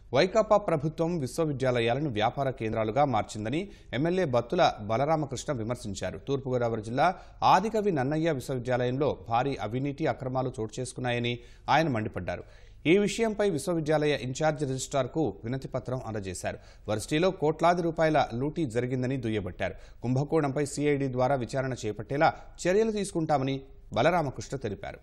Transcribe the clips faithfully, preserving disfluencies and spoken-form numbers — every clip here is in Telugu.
వైకాపా ప్రభుత్వం విశ్వవిద్యాలయాలను వ్యాపార కేంద్రాలుగా మార్చిందని ఎమ్మెల్యే బత్తుల బలరామకృష్ణ విమర్శించారు. తూర్పుగోదావరి జిల్లా ఆదికవి నన్నయ్య విశ్వవిద్యాలయంలో భారీ అవినీతి అక్రమాలు చోటు చేసుకున్నాయని ఆయన మండిపడ్డారు. ఈ విషయంపై విశ్వవిద్యాలయ ఇన్ఛార్జ్ రిజిస్ట్రార్కు వినతి పత్రం అందజేశారు. వర్సిటీలో కోట్లాది రూపాయల లూటీ జరిగిందని దుయ్యబట్టారు. కుంభకోణంపై సిఐడి ద్వారా విచారణ చేపట్టేలా చర్యలు తీసుకుంటామని బలరామకృష్ణ తెలిపారు.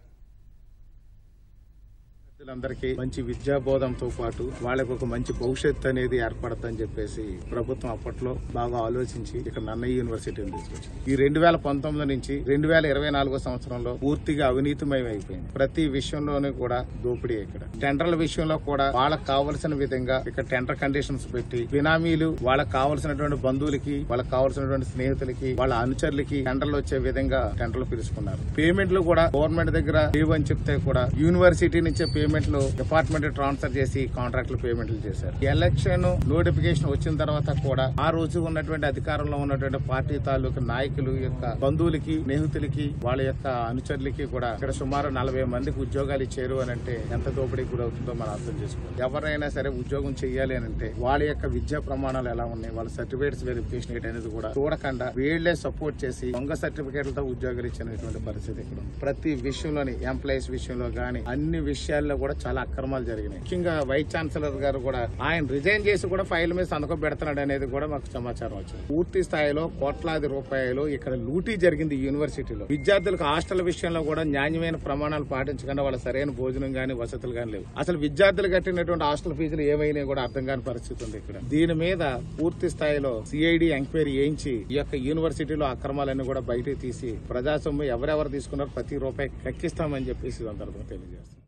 అందరికీ మంచి విద్యాబోధంతో పాటు వాళ్ళకు ఒక మంచి భవిష్యత్తు అనేది ఏర్పడతాని చెప్పేసి ప్రభుత్వం అప్పట్లో బాగా ఆలోచించి ఇక్కడ నన్నయ్య యూనివర్సిటీని తీసుకొచ్చింది. ఈ రెండు వేల పంతొమ్మిది నుంచి రెండు వేల ఇరవై నాలుగో సంవత్సరంలో పూర్తిగా అవినీతిమయం అయిపోయింది. ప్రతి విషయంలోనూ కూడా దోపిడీ. ఇక్కడ టెండర్ల విషయంలో కూడా వాళ్ళకు కావలసిన విధంగా ఇక్కడ టెండర్ కండిషన్స్ పెట్టి బినామీలు వాళ్ళకి కావలసినటువంటి బంధువులకి వాళ్ళకి కావలసినటువంటి స్నేహితులకి వాళ్ళ అనుచరులకి టెండర్లు వచ్చే విధంగా టెండర్లు పిలుచుకున్నారు. పేమెంట్లు కూడా గవర్నమెంట్ దగ్గర లేవని చెప్తే కూడా యూనివర్సిటీ నుంచే పేమెంట్ డిపార్ట్మెంట్ ట్రాన్స్ఫర్ చేసి కాంట్రాక్టులు పేమెంట్లు చేశారు. ఎలక్షన్ నోటిఫికేషన్ వచ్చిన తర్వాత కూడా ఆ రోజు ఉన్నటువంటి అధికారంలో ఉన్నటువంటి పార్టీ తాలూకు నాయకులు యొక్క బంధువులకి స్నేహితులకి వాళ్ళ యొక్క అనుచరులకి కూడా ఇక్కడ సుమారు నలభై మందికి ఉద్యోగాలు ఇచ్చారు అని అంటే ఎంత దోపిడీ కూడా అవుతుందో మనం అర్థం చేసుకోవాలి. ఎవరైనా సరే ఉద్యోగం చేయాలి అని అంటే వాళ్ళ యొక్క విద్యా ప్రమాణాలు ఎలా ఉన్నాయి, వాళ్ళ సర్టిఫికేట్స్ వెరిఫికేషన్ అనేది కూడా చూడకుండా వీళ్లే సపోర్ట్ చేసి దొంగ సర్టిఫికేట్లతో ఉద్యోగాలు ఇచ్చినటువంటి పరిస్థితి ఇక్కడ. ప్రతి విషయంలోని ఎంప్లాయీస్ విషయంలో గానీ అన్ని విషయాల్లో కూడా చాలా అక్రమాలు జరిగినాయి. ముఖ్యంగా వైస్ ఛాన్సలర్ గారు కూడా ఆయన రిజైన్ చేసి కూడా ఫైల్ మీద సంతకం పెడుతున్నాడు అనేది కూడా మాకు సమాచారం వచ్చింది. పూర్తి స్థాయిలో కోట్లాది రూపాయలు ఇక్కడ లూటీ జరిగింది యూనివర్సిటీలో. విద్యార్థులకు హాస్టల్ విషయంలో కూడా న్యాయమైన ప్రమాణాలు పాటించకుండా వాళ్ళ సరైన భోజనం గానీ వసతులు గానీ లేవు. అసలు విద్యార్థులు కట్టినటువంటి హాస్టల్ ఫీజులు ఏమైనా కూడా అర్థం కాని పరిస్థితి ఉంది ఇక్కడ. దీని మీద పూర్తి స్థాయిలో సిఐడి ఎంక్వైరీ చేయించి ఈ యొక్క యూనివర్సిటీలో అక్రమాలన్నీ కూడా బయటకు తీసి ప్రజాసొమ్ము ఎవరెవరు తీసుకున్నారో ప్రతి రూపాయి కక్కిస్తామని చెప్పేసి సందర్భంగా తెలియజేస్తాం.